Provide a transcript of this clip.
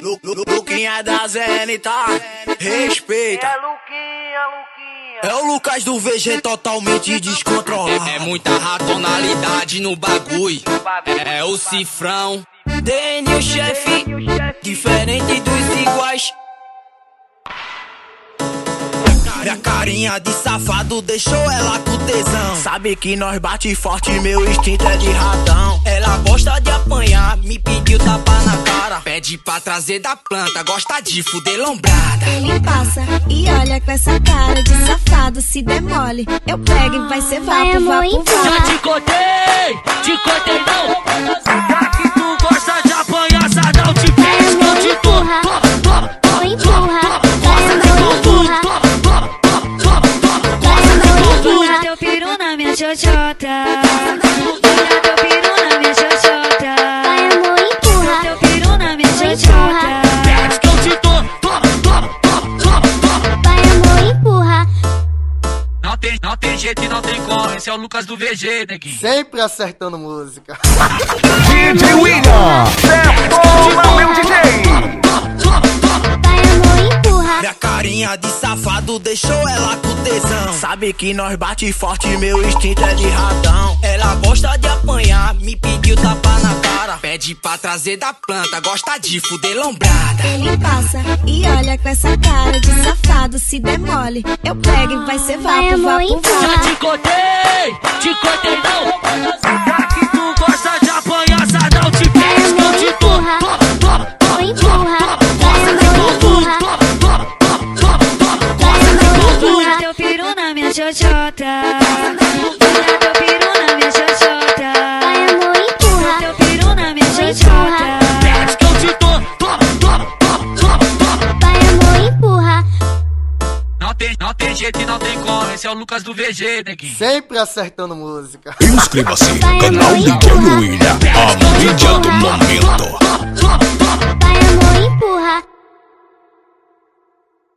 Luquinha da Zenita, respeita. É o Lucas do VG totalmente descontrolado. É muita ratonalidade no bagulho. É o cifrão. Daniel chefe, diferente dos iguais. Minha carinha de safado deixou ela com tesão. Sabe que nós bate forte, meu instinto é de ratão. Ela gosta de apanhar, me pediu tapa na cara. Pede pra trazer da planta, gosta de fuder lombrada. Ele passa e olha com essa cara de safado. Se demole, eu pego e vai ser vapo, vapo, vapo. Já te contei não. Já que tu gosta de apanhar, sadão, te pego, não te empurra, Empurra teu peru na minha xoxota. Empurra teu peru na minha xoxota. Vai amor, empurra teu peru na minha xoxota. pede que eu te dou. Vai amor, empurra. Não tem jeito e não tem como. Esse é o Lucas do VG, neguinho. Sempre acertando música. DJ William, detona meu DJ. Vai amor, empurra. Minha carinha de safado deixou ela com tesão. Sabe que nós bate forte, meu instinto é de ratão. Ela gosta de apanhar, me pediu tapa na cara. Pede pra trazer da planta, gosta de fuder lombrada. Ele passa e olha com essa cara de safado. Se demole, eu pego e vai ser Vai vapo, amor, vapo, empurra Já te contei não. Já que tu gosta de apanhar, sadão, te pede que eu te dou. empurra. Vai amor, empurra Empurra teu peru na minha xoxota. Empurra teu peru na minha xoxota. Vai amor, empurra Teu peru na minha xoxota. Pede que eu te dou. Vai amor, empurra. Não tem jeito e não tem como. Esse é o Lucas do VG, neguinho. Sempre acertando música. Inscreva-se no Vai canal amor, DJ empurra William, a mídia do momento.